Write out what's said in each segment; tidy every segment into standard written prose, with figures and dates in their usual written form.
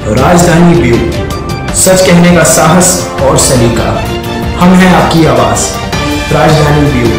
राजधानी व्यू, सच कहने का साहस और सलीका। हम हैं आपकी आवाज, राजधानी व्यू।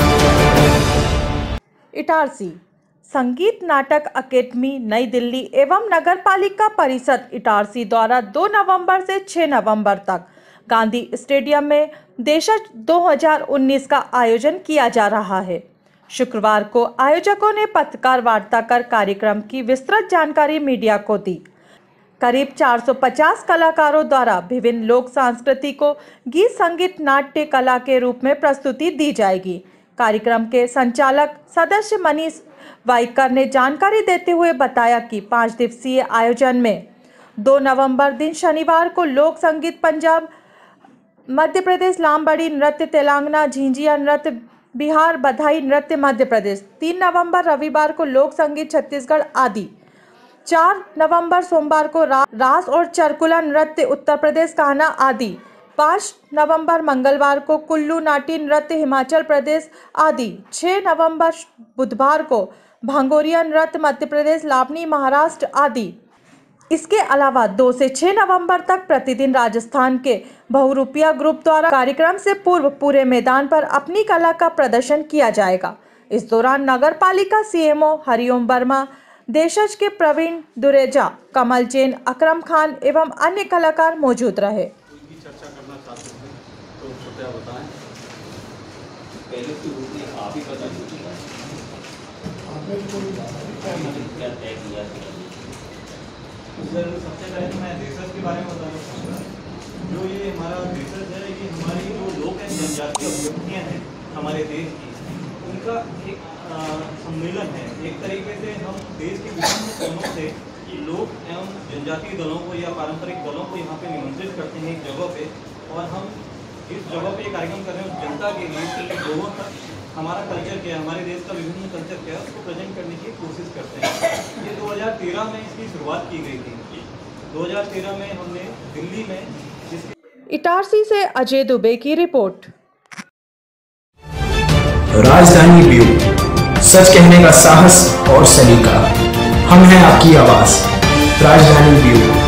इटारसी संगीत नाटक अकेडमी नई दिल्ली एवं नगर पालिका परिषद इटारसी द्वारा 2 नवंबर से 6 नवंबर तक गांधी स्टेडियम में देशज 2019 का आयोजन किया जा रहा है। शुक्रवार को आयोजकों ने पत्रकार वार्ता कर कार्यक्रम की विस्तृत जानकारी मीडिया को दी। करीब 450 कलाकारों द्वारा विभिन्न लोक संस्कृति को गीत संगीत नाट्य कला के रूप में प्रस्तुति दी जाएगी। कार्यक्रम के संचालक सदस्य मनीष वाइकर ने जानकारी देते हुए बताया कि 5 दिवसीय आयोजन में 2 नवंबर दिन शनिवार को लोक संगीत पंजाब, मध्य प्रदेश लामबड़ी नृत्य, तेलंगाना झिंझिया नृत्य, बिहार बधाई नृत्य मध्य प्रदेश, 3 नवंबर रविवार को लोक संगीत छत्तीसगढ़ आदि, 4 नवंबर सोमवार को रास और चरकुला नृत्य उत्तर प्रदेश कान्हा आदि, 5 नवंबर मंगलवार को कुल्लू नाटी नृत्य हिमाचल प्रदेश आदि, 6 नवंबर बुधवार को भांगोरिया नृत्य मध्य प्रदेश लावनी महाराष्ट्र आदि। इसके अलावा 2 से 6 नवंबर तक प्रतिदिन राजस्थान के बहुरूपिया ग्रुप द्वारा कार्यक्रम से पूर्व पूरे मैदान पर अपनी कला का प्रदर्शन किया जाएगा। इस दौरान नगर पालिका सीएमओ हरिओम वर्मा, देशज के प्रवीण दुरेजा, कमल जैन, अकरम खान एवं अन्य कलाकार मौजूद रहे। चर्चा करना चाहते हैं तो कृपया बताएं। पहले तो आप ही बता दीजिए क्या तय किया सर। सबसे पहले मैं देशज के बारे में बताना चाहूँगा। जो ये हमारा देशज है, ये हमारी जो लोक एवं जनजातीय अभिव्यक्तियाँ हैं हमारे देश की, उनका एक सम्मेलन है। एक तरीके से हम देश के विभिन्न कोनों से लोक एवं जनजातीय दलों को या पारंपरिक दलों को यहाँ पे निमंत्रित करते हैं एक जगह पे, और हम इस जगह पे कार्यक्रम कर रहे हैं जनता के लिए कि लोगों तक हमारा कल्चर क्या है, हमारे देश का विभिन्न कल्चर क्या है, उसको प्रेजेंट करने की कोशिश करते हैं। ये 2013 में इसकी शुरुआत की गई थी। 2013 में हमने दिल्ली में इटारसी से अजय दुबे की रिपोर्ट। राजधानी व्यू, सच कहने का साहस और सलीका। हम हैं आपकी आवाज, राजधानी व्यू।